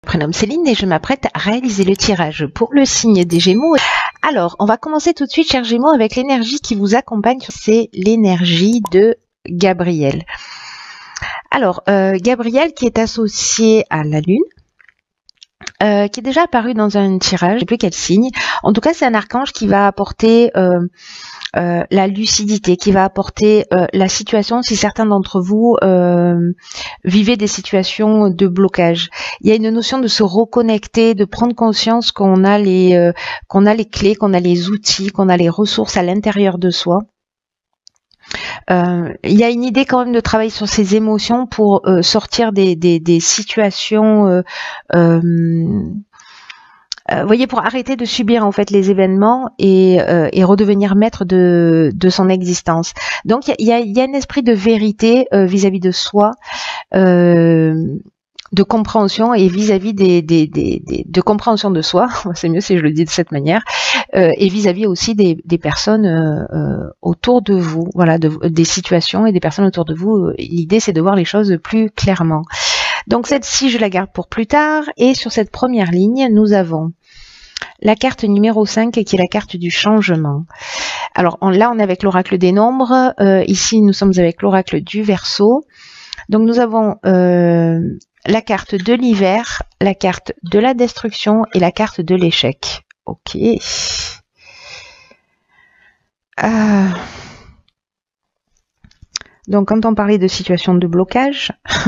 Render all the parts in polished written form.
Prénom Céline et je m'apprête à réaliser le tirage pour le signe des Gémeaux. Alors, on va commencer tout de suite, chers Gémeaux, avec l'énergie qui vous accompagne. C'est l'énergie de Gabriel. Alors, Gabriel qui est associé à la Lune, qui est déjà apparu dans un tirage, je ne sais plus quel signe. En tout cas, c'est un archange qui va apporter la lucidité, qui va apporter la situation si certains d'entre vous vivez des situations de blocage. Il y a une notion de se reconnecter, de prendre conscience qu'on a les clés, qu'on a les outils, qu'on a les ressources à l'intérieur de soi. Il y a une idée quand même de travailler sur ses émotions pour sortir des situations voyez, pour arrêter de subir en fait les événements et redevenir maître de son existence. Donc il y a un esprit de vérité vis-à-vis de soi, de compréhension et vis-à-vis de compréhension de soi. C'est mieux si je le dis de cette manière. Et vis-à-vis aussi des personnes autour de vous. Voilà, des situations et des personnes autour de vous. L'idée c'est de voir les choses plus clairement. Donc celle-ci, je la garde pour plus tard. Et sur cette première ligne, nous avons la carte numéro 5 qui est la carte du changement. Alors là, on est avec l'oracle des nombres. Ici, nous sommes avec l'oracle du Verseau. Donc nous avons la carte de l'hiver, la carte de la destruction et la carte de l'échec. Ok. Donc quand on parlait de situation de blocage...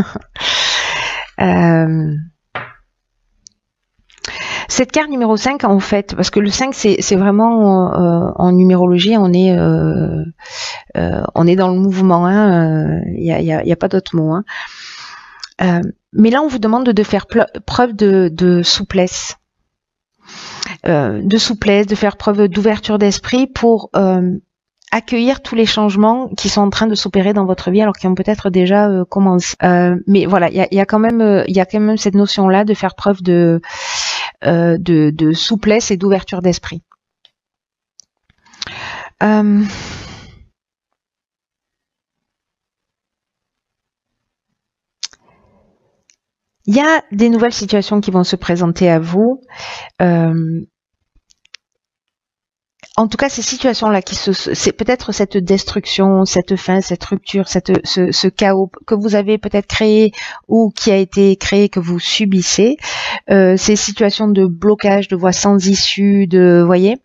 cette carte numéro 5, en fait, parce que le 5, c'est vraiment, en numérologie, on est dans le mouvement, il y a pas d'autre mot. Mais là, on vous demande de faire preuve de souplesse. De faire preuve d'ouverture d'esprit pour accueillir tous les changements qui sont en train de s'opérer dans votre vie, alors qu'ils ont peut-être déjà commencé. Mais voilà, il y a quand même cette notion-là de faire preuve de souplesse et d'ouverture d'esprit. Il y a des nouvelles situations qui vont se présenter à vous. En tout cas, ces situations-là, c'est peut-être cette destruction, cette fin, cette rupture, ce chaos que vous avez peut-être créé ou qui a été créé, que vous subissez, ces situations de blocage, de voies sans issue, voyez.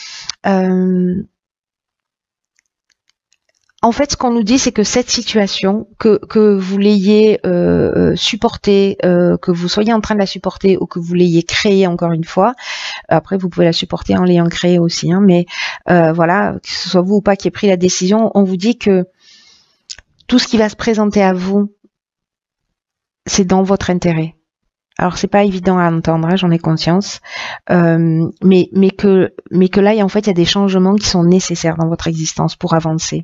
En fait, ce qu'on nous dit, c'est que cette situation, que vous l'ayez supportée, que vous soyez en train de la supporter ou que vous l'ayez créée encore une fois, après vous pouvez la supporter en l'ayant créée aussi, mais voilà, que ce soit vous ou pas qui ait pris la décision, on vous dit que tout ce qui va se présenter à vous, c'est dans votre intérêt. Alors c'est pas évident à entendre, j'en ai conscience, mais que là, en fait, il y a des changements qui sont nécessaires dans votre existence pour avancer.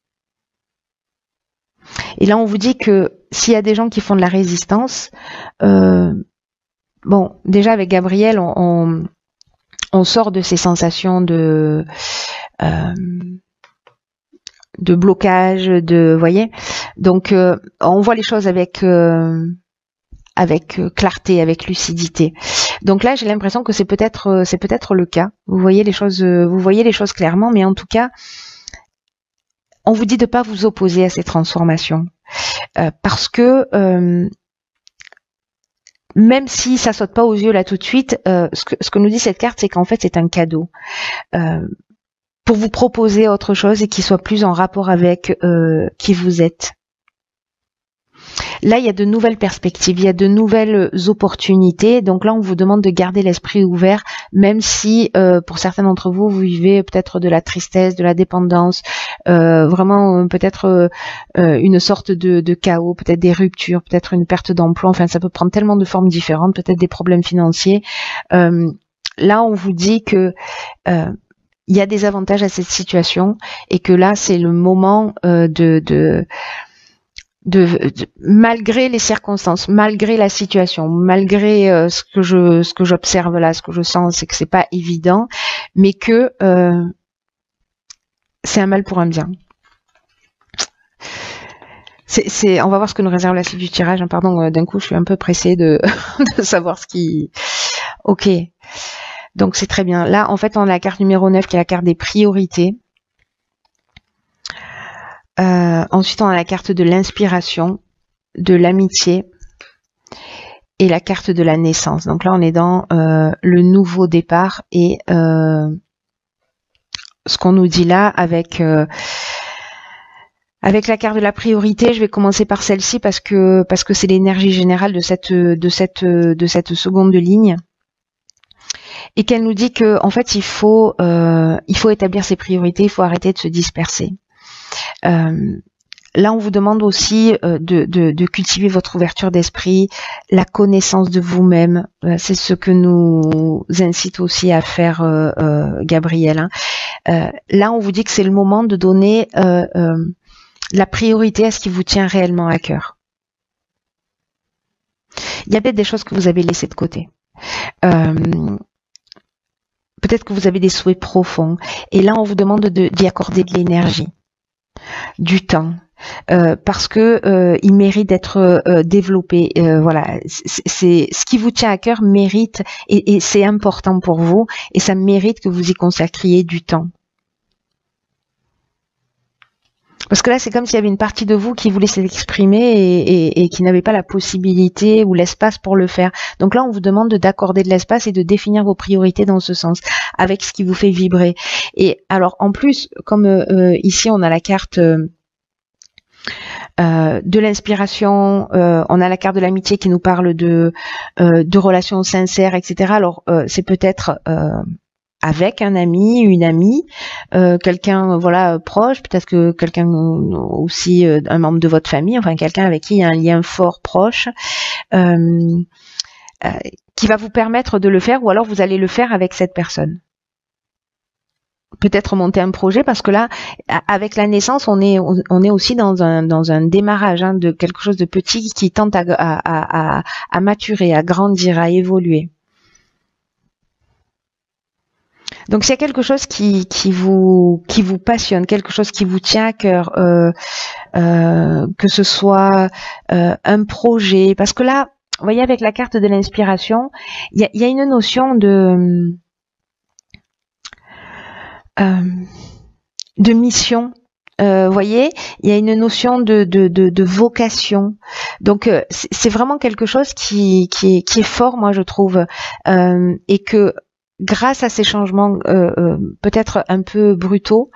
Et là, on vous dit que s'il y a des gens qui font de la résistance, bon, déjà avec Gabriel, on sort de ces sensations de blocage, voyez. Donc, on voit les choses avec clarté, avec lucidité. Donc là, j'ai l'impression que c'est peut-être le cas. Vous voyez les choses clairement, mais en tout cas, on vous dit de ne pas vous opposer à ces transformations. Parce que même si ça saute pas aux yeux là tout de suite, ce que nous dit cette carte, c'est qu'en fait c'est un cadeau pour vous proposer autre chose et qui soit plus en rapport avec qui vous êtes. Là, il y a de nouvelles perspectives, il y a de nouvelles opportunités. Donc là, on vous demande de garder l'esprit ouvert, même si pour certains d'entre vous, vous vivez peut-être de la tristesse, de la dépendance, vraiment peut-être une sorte de chaos, peut-être des ruptures, peut-être une perte d'emploi. Enfin, ça peut prendre tellement de formes différentes, peut-être des problèmes financiers. Là, on vous dit que il y a des avantages à cette situation et que là, c'est le moment malgré les circonstances, malgré la situation, malgré ce que j'observe là, ce que je sens, c'est que c'est pas évident, mais que c'est un mal pour un bien. On va voir ce que nous réserve la suite du tirage. Pardon, d'un coup, je suis un peu pressée de, de savoir ce qui... Ok. Donc, c'est très bien. Là, en fait, on a la carte numéro 9 qui est la carte des priorités. Ensuite, on a la carte de l'inspiration, de l'amitié et la carte de la naissance. Donc là, on est dans le nouveau départ et ce qu'on nous dit là avec la carte de la priorité. Je vais commencer par celle-ci parce que c'est l'énergie générale de cette seconde ligne et qu'elle nous dit que en fait il faut établir ses priorités, il faut arrêter de se disperser. Là, on vous demande aussi de cultiver votre ouverture d'esprit, la connaissance de vous-même. C'est ce que nous incite aussi à faire Gabriel. Là, on vous dit que c'est le moment de donner la priorité à ce qui vous tient réellement à cœur. Il y a peut-être des choses que vous avez laissées de côté. Peut-être que vous avez des souhaits profonds. Et là, on vous demande d'y accorder de l'énergie, du temps. Parce que il mérite d'être développé. Voilà, c'est ce qui vous tient à cœur mérite et c'est important pour vous et ça mérite que vous y consacriez du temps. Parce que là, c'est comme s'il y avait une partie de vous qui voulait s'exprimer et qui n'avait pas la possibilité ou l'espace pour le faire. Donc là, on vous demande d'accorder de l'espace et de définir vos priorités dans ce sens, avec ce qui vous fait vibrer. Et alors, en plus, comme ici, on a la carte de l'inspiration, on a la carte de l'amitié qui nous parle de relations sincères, etc. Alors, c'est peut-être avec un ami, une amie, quelqu'un voilà proche, peut-être que quelqu'un aussi un membre de votre famille, enfin quelqu'un avec qui il y a un lien fort proche, qui va vous permettre de le faire, ou alors vous allez le faire avec cette personne. Peut-être monter un projet, parce que là, avec la naissance, on est aussi dans un démarrage de quelque chose de petit qui tente à maturer, à grandir, à évoluer. Donc s'il y a quelque chose qui vous passionne, quelque chose qui vous tient à cœur, que ce soit un projet, parce que là, vous voyez, avec la carte de l'inspiration, il y a une notion de mission. Vous voyez, il y a une notion de vocation. Donc c'est vraiment quelque chose qui est fort, moi je trouve, et que grâce à ces changements peut-être un peu brutaux,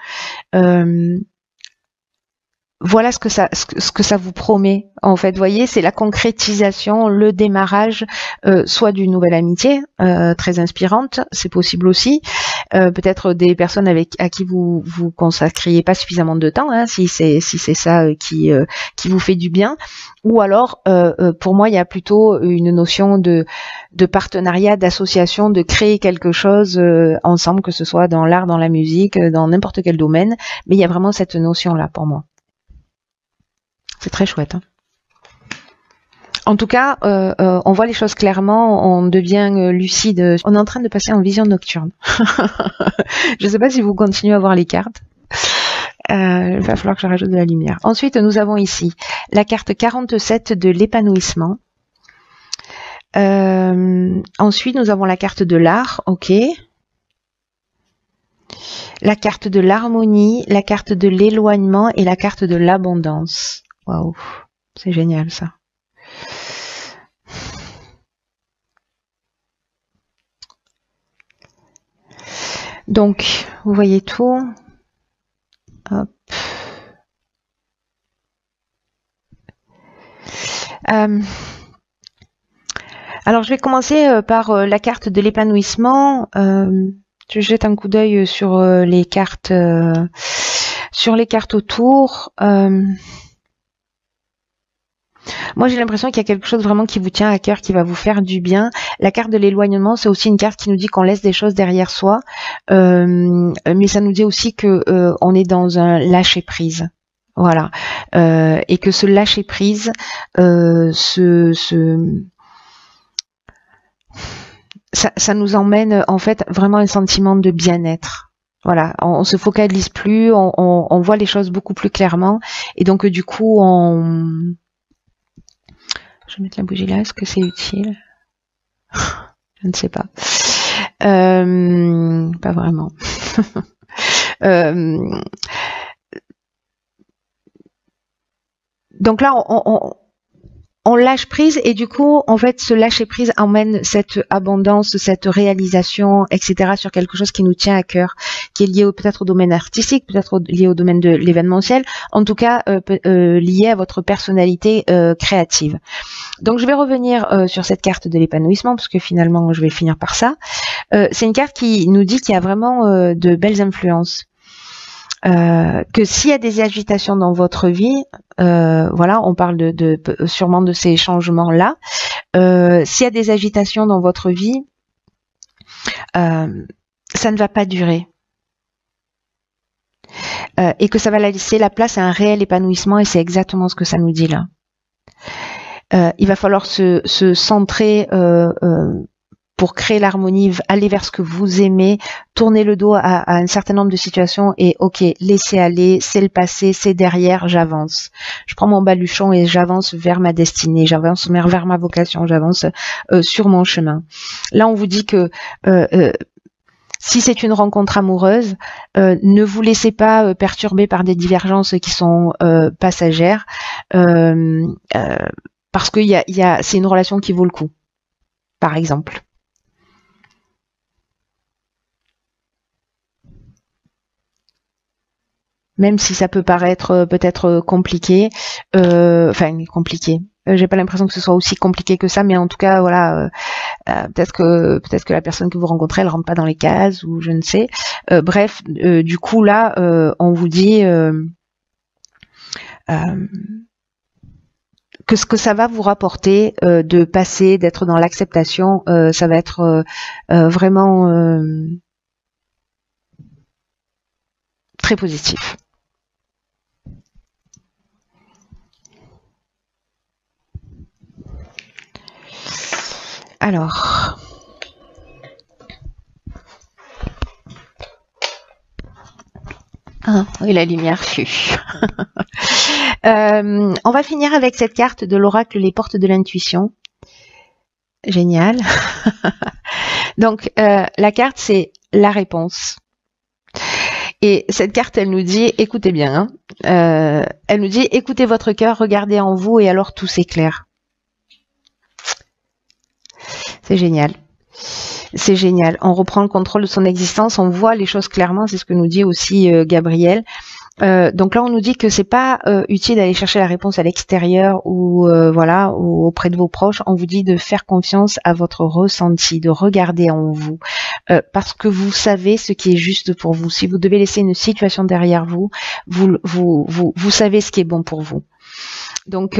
voilà ce que ça vous promet. En fait, vous voyez, c'est la concrétisation, le démarrage, soit d'une nouvelle amitié très inspirante, c'est possible aussi. Peut-être des personnes à qui vous consacriez pas suffisamment de temps, si c'est ça qui vous fait du bien. Ou alors, pour moi, il y a plutôt une notion de partenariat, d'association, de créer quelque chose ensemble, que ce soit dans l'art, dans la musique, dans n'importe quel domaine. Mais il y a vraiment cette notion-là pour moi. C'est très chouette. En tout cas, on voit les choses clairement, on devient lucide. On est en train de passer en vision nocturne. Je ne sais pas si vous continuez à voir les cartes. Il va falloir que je rajoute de la lumière. Ensuite, nous avons ici la carte 47 de l'épanouissement. Ensuite, nous avons la carte de l'art, ok. La carte de l'harmonie, la carte de l'éloignement et la carte de l'abondance. Waouh, c'est génial ça. Donc, vous voyez tout. Hop. Alors, je vais commencer par la carte de l'épanouissement. Je jette un coup d'œil sur les cartes autour. Moi, j'ai l'impression qu'il y a quelque chose vraiment qui vous tient à cœur, qui va vous faire du bien. La carte de l'éloignement, c'est aussi une carte qui nous dit qu'on laisse des choses derrière soi, mais ça nous dit aussi que on est dans un lâcher prise. Voilà, et que ce lâcher prise, ça nous emmène en fait vraiment un sentiment de bien-être. Voilà, on se focalise plus, on voit les choses beaucoup plus clairement, et donc du coup, je vais mettre la bougie là. Est-ce que c'est utile? Je ne sais pas. Pas vraiment. Donc là, on lâche prise, et du coup, en fait, ce lâcher prise emmène cette abondance, cette réalisation, etc. sur quelque chose qui nous tient à cœur, qui est lié peut-être au domaine artistique, peut-être lié au domaine de l'événementiel, en tout cas lié à votre personnalité créative. Donc je vais revenir sur cette carte de l'épanouissement, parce que finalement, je vais finir par ça. C'est une carte qui nous dit qu'il y a vraiment de belles influences. Que s'il y a des agitations dans votre vie, voilà, on parle sûrement de ces changements-là. S'il y a des agitations dans votre vie, ça ne va pas durer. Et que ça va laisser la place à un réel épanouissement, et c'est exactement ce que ça nous dit là. Il va falloir se centrer pour créer l'harmonie, aller vers ce que vous aimez, tourner le dos à un certain nombre de situations et ok, laissez aller, c'est le passé, c'est derrière, j'avance. Je prends mon baluchon et j'avance vers ma destinée, j'avance vers ma vocation, j'avance sur mon chemin. Là, on vous dit que si c'est une rencontre amoureuse, ne vous laissez pas perturber par des divergences qui sont passagères, parce que c'est une relation qui vaut le coup, par exemple. Même si ça peut paraître peut-être compliqué, compliqué. J'ai pas l'impression que ce soit aussi compliqué que ça, mais en tout cas, voilà, peut-être que la personne que vous rencontrez, elle rentre pas dans les cases, ou je ne sais. Bref, du coup là, on vous dit que ce que ça va vous rapporter de passer, d'être dans l'acceptation, ça va être vraiment très positif. Alors, oui, la lumière fut. On va finir avec cette carte de l'oracle, les portes de l'intuition. Génial. Donc, la carte, c'est la réponse. Et cette carte, elle nous dit, écoutez bien, elle nous dit, écoutez votre cœur, regardez en vous, et alors tout s'éclaire. C'est génial. C'est génial. On reprend le contrôle de son existence, on voit les choses clairement, c'est ce que nous dit aussi Gabriel. Donc là, on nous dit que c'est pas utile d'aller chercher la réponse à l'extérieur ou voilà, ou auprès de vos proches. On vous dit de faire confiance à votre ressenti, de regarder en vous, parce que vous savez ce qui est juste pour vous. Si vous devez laisser une situation derrière vous, vous savez ce qui est bon pour vous. Donc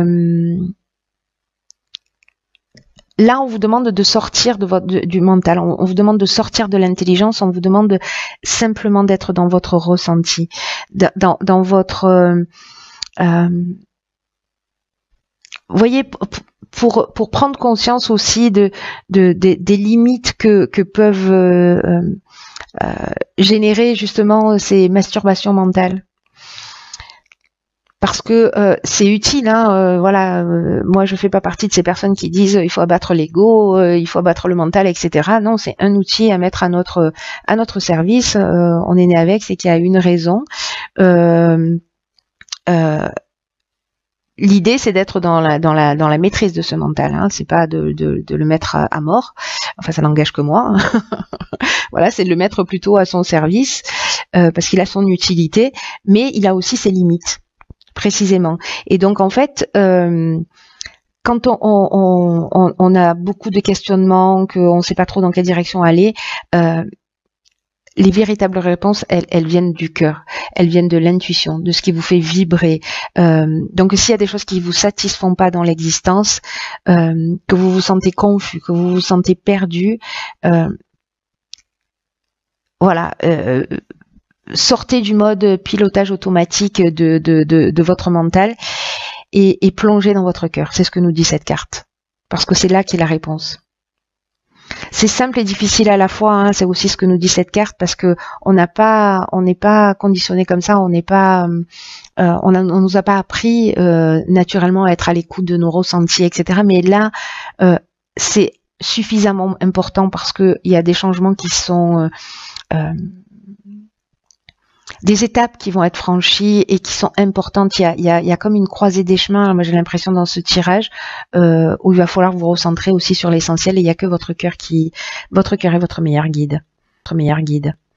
là, on vous demande de sortir du mental, on vous demande de sortir de l'intelligence, on vous demande simplement d'être dans votre ressenti, dans votre... vous voyez, pour prendre conscience aussi des limites que peuvent générer justement ces masturbations mentales. Parce que c'est utile, hein, voilà. Moi, je fais pas partie de ces personnes qui disent il faut abattre l'ego, il faut abattre le mental, etc. Non, c'est un outil à mettre à notre service. On est né avec, c'est qu'il y a une raison. L'idée, c'est d'être dans la maîtrise de ce mental. Hein. C'est pas de le mettre à mort. Enfin, ça n'engage que moi. Voilà, c'est de le mettre plutôt à son service parce qu'il a son utilité, mais il a aussi ses limites. Précisément. Et donc en fait, quand on a beaucoup de questionnements, qu'on ne sait pas trop dans quelle direction aller, les véritables réponses, elles viennent du cœur, elles viennent de l'intuition, de ce qui vous fait vibrer. Donc s'il y a des choses qui vous satisfont pas dans l'existence, que vous vous sentez confus, que vous vous sentez perdu, voilà. Sortez du mode pilotage automatique de votre mental et plongez dans votre cœur. C'est ce que nous dit cette carte. Parce que c'est là qu'est la réponse. c'est simple et difficile à la fois, hein, c'est aussi ce que nous dit cette carte, parce que on n'est pas conditionné comme ça, on nous a pas appris naturellement à être à l'écoute de nos ressentis, etc. Mais là, c'est suffisamment important parce que il y a des changements qui sont des étapes qui vont être franchies et qui sont importantes. Il y a comme une croisée des chemins. Moi, j'ai l'impression dans ce tirage où il va falloir vous recentrer aussi sur l'essentiel. Et il y a que votre cœur est votre meilleur guide. Votre meilleur guide.